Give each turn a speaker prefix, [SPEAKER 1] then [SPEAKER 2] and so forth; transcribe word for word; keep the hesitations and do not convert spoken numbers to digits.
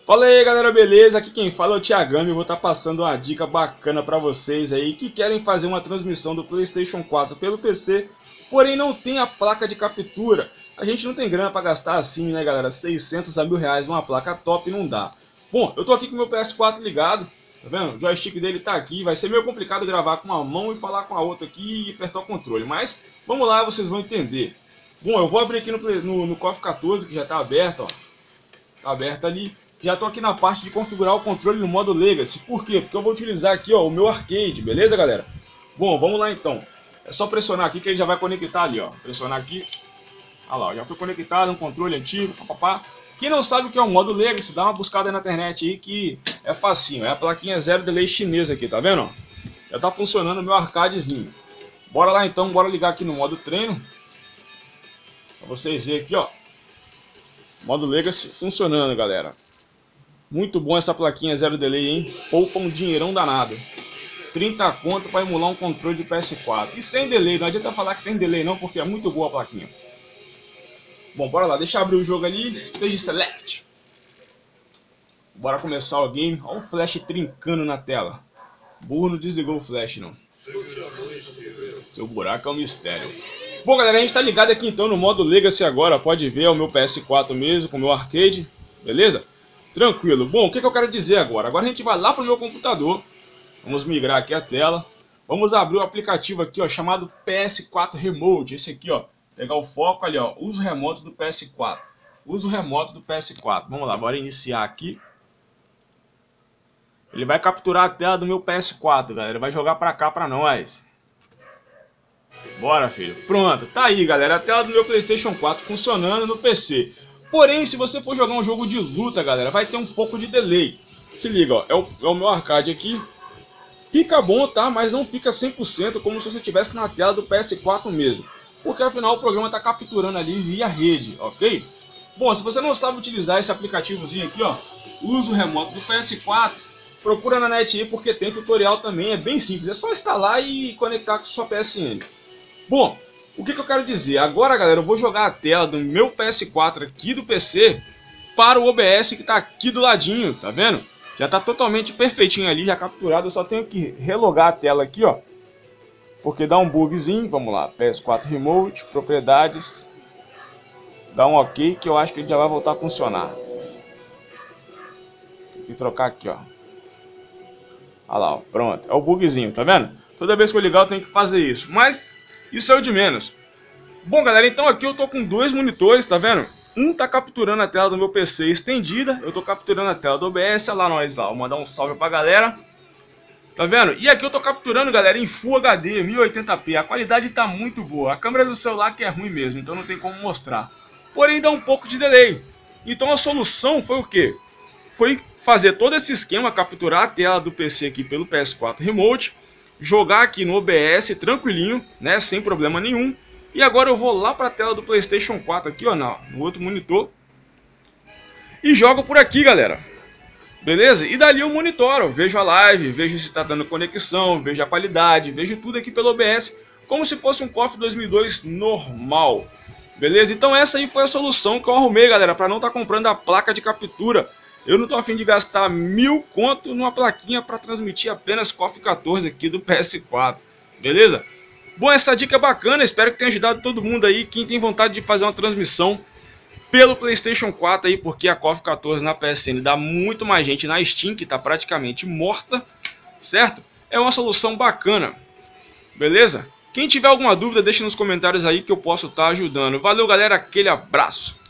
[SPEAKER 1] Fala aí galera, beleza? Aqui quem fala é o Thiagami. Eu vou estar passando uma dica bacana para vocês aí que querem fazer uma transmissão do PlayStation quatro pelo P C, porém não tem a placa de captura. A gente não tem grana para gastar assim, né galera? seiscentos a mil reais numa placa top não dá. Bom, eu tô aqui com o meu P S quatro ligado, tá vendo? O joystick dele tá aqui, vai ser meio complicado gravar com uma mão e falar com a outra aqui e apertar o controle, mas vamos lá, vocês vão entender. Bom, eu vou abrir aqui no, no, no KOF quatorze, que já tá aberto, ó. Tá aberto ali. Já tô aqui na parte de configurar o controle no modo Legacy. Por quê? Porque eu vou utilizar aqui, ó, o meu arcade, beleza, galera? Bom, vamos lá então. É só pressionar aqui que ele já vai conectar ali, ó. Pressionar aqui. Olha lá, ó, já foi conectado, um controle antigo, papapá. Quem não sabe o que é o modo Legacy, dá uma buscada aí na internet aí que é facinho. É a plaquinha zero delay chinesa aqui, tá vendo? Já tá funcionando o meu arcadezinho. Bora lá então, bora ligar aqui no modo treino. Pra vocês verem aqui, ó. Modo Legacy funcionando, galera. Muito bom essa plaquinha zero delay, hein? Poupa um dinheirão danado. trinta conto para emular um controle de P S quatro. E sem delay, não adianta falar que tem delay não, porque é muito boa a plaquinha. Bom, bora lá, deixa eu abrir o jogo ali. Stage Select. Bora começar o game. Olha o flash trincando na tela. Burro não desligou o flash, não. Seu buraco é um mistério. Bom, galera, a gente tá ligado aqui então no modo Legacy agora. Pode ver, é o meu P S quatro mesmo, com o meu arcade. Beleza? Tranquilo. Bom, o que, que eu quero dizer agora? Agora a gente vai lá pro meu computador. Vamos migrar aqui a tela. Vamos abrir o aplicativo aqui, ó, chamado P S quatro Remote. Esse aqui, ó. Pegar o foco ali, ó. Uso remoto do P S quatro. Uso remoto do P S quatro. Vamos lá, bora iniciar aqui. Ele vai capturar a tela do meu P S quatro, galera. Ele vai jogar pra cá pra nós. Bora, filho. Pronto. Tá aí, galera. A tela do meu PlayStation quatro funcionando no P C. Porém, se você for jogar um jogo de luta, galera, vai ter um pouco de delay. Se liga, ó, é o, é o meu arcade aqui. Fica bom, tá? Mas não fica cem por cento como se você estivesse na tela do P S quatro mesmo. Porque afinal o programa está capturando ali via rede, ok? Bom, se você não sabe utilizar esse aplicativozinho aqui, ó, uso remoto do P S quatro, procura na net aí porque tem tutorial também, é bem simples. É só instalar e conectar com sua P S N. Bom, o que, que eu quero dizer? Agora, galera, eu vou jogar a tela do meu P S quatro aqui do P C para o O B S que está aqui do ladinho, tá vendo? Já está totalmente perfeitinho ali, já capturado. Eu só tenho que relogar a tela aqui, ó, porque dá um bugzinho. Vamos lá, P S quatro Remote, propriedades, dá um OK que eu acho que ele já vai voltar a funcionar. Tem que trocar aqui, ó. Olha lá, ó, pronto, é o bugzinho, tá vendo? Toda vez que eu ligar eu tenho que fazer isso, mas isso é o de menos. Bom, galera, então aqui eu tô com dois monitores, tá vendo? Um tá capturando a tela do meu P C estendida, eu tô capturando a tela do O B S, olha lá nós lá, vou mandar um salve pra galera. Tá vendo? E aqui eu tô capturando, galera, em Full H D, mil e oitenta p, a qualidade tá muito boa. A câmera do celular que é ruim mesmo, então não tem como mostrar. Porém dá um pouco de delay. Então a solução foi o quê? Foi fazer todo esse esquema, capturar a tela do P C aqui pelo P S quatro Remote, jogar aqui no O B S tranquilinho, né, sem problema nenhum. E agora eu vou lá para a tela do PlayStation quatro aqui, ó, no, no outro monitor, e jogo por aqui, galera. Beleza? E dali eu monitoro, vejo a live, vejo se está dando conexão, vejo a qualidade, vejo tudo aqui pelo O B S, como se fosse um KOF dois mil e dois normal. Beleza? Então essa aí foi a solução que eu arrumei, galera, para não estar tá comprando a placa de captura. Eu não tô afim de gastar mil conto numa plaquinha para transmitir apenas KOF quatorze aqui do P S quatro. Beleza? Bom, essa dica é bacana, espero que tenha ajudado todo mundo aí, quem tem vontade de fazer uma transmissão pelo PlayStation quatro aí, porque a KOF quatorze na P S N dá muito mais gente na Steam, que tá praticamente morta, certo? É uma solução bacana. Beleza? Quem tiver alguma dúvida, deixa nos comentários aí que eu posso estar ajudando. Valeu, galera, aquele abraço.